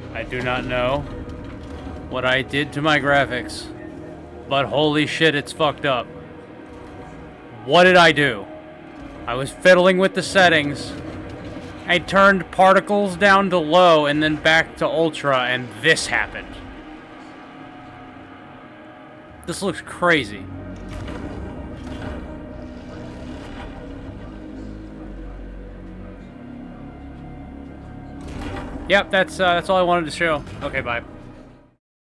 I do not know what I did to my graphics, but holy shit, it's fucked up. What did I do? I was fiddling with the settings. I turned particles down to low and then back to ultra, and this happened. This looks crazy. Yep, that's all I wanted to show. Okay, bye.